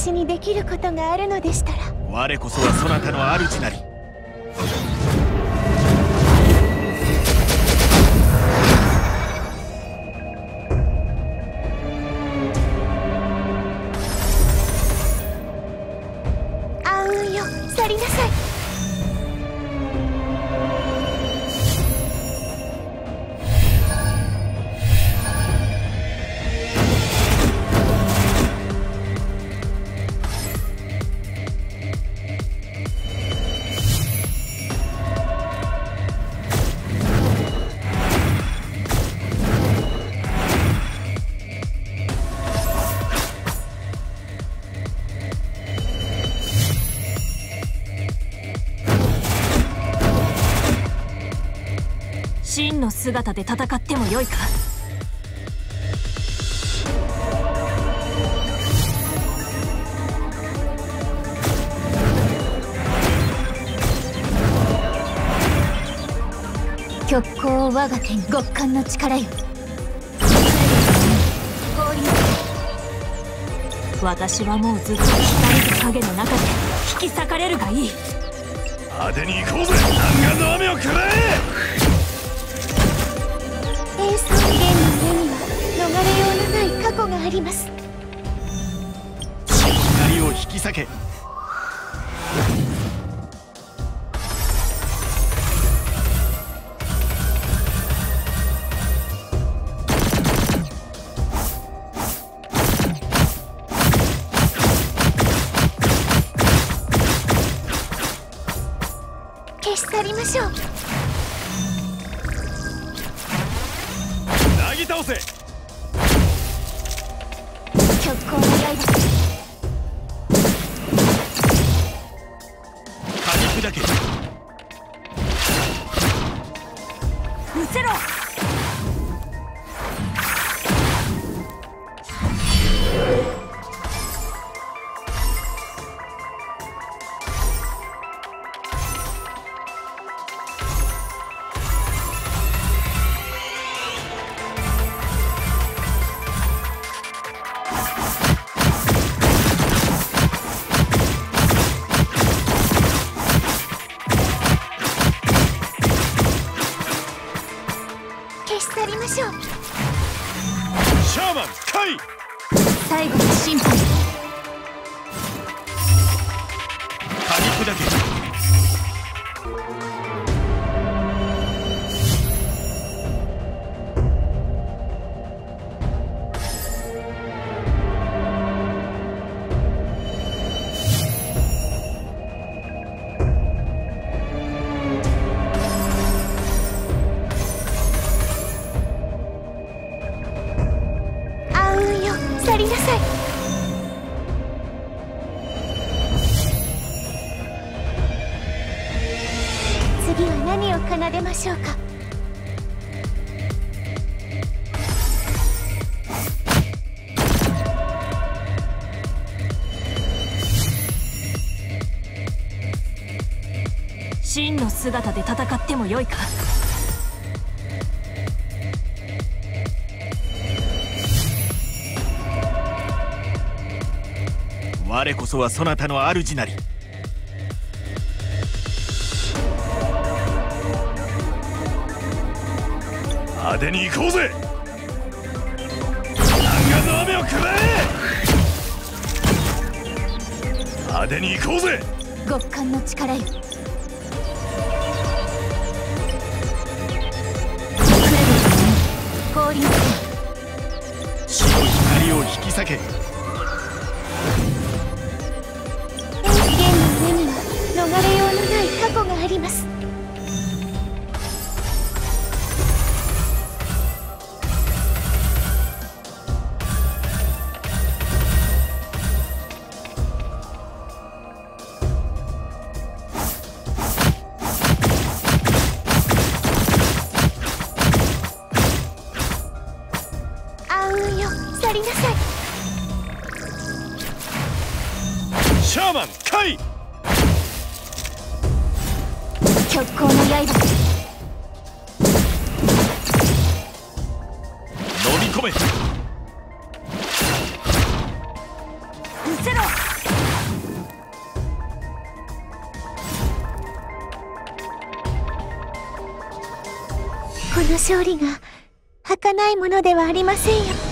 私にできることがあるのでしたら。 我こそはそなたの主なり。 暗雲よ、去りなさい。 真の姿で戦ってもよいか。 極光を我が手に、極寒の力よ。 私はもうずっと光と影の中で引き裂かれるがいい。 派手に行こうぜ。弾丸の雨を食らえ。 エースの弦の上には逃れようのない過去があります。 光を引き裂け。 消し去りましょう。 なぎ倒せ。 極光の刃、 噛み砕け。 失せろ。 消し去りましょう。 シャーマン開。 最後の審判。 噛み砕け。 暗雲よ、去りなさい。次は何を奏でましょうか。 真の姿で戦ってもよいか。 我こそはそなたの主なり。派手に行こうぜ。弾丸の雨を食らえ。派手に行こうぜ。 極寒の力よ。氷の白い光を引き裂け。 エース弦の上には逃れようのない過去があります。暗雲よ、去りなさい。 シャーマン開。 極光の刃、 飲み込め。 失せろ。 勝利が儚いものではありませんよ。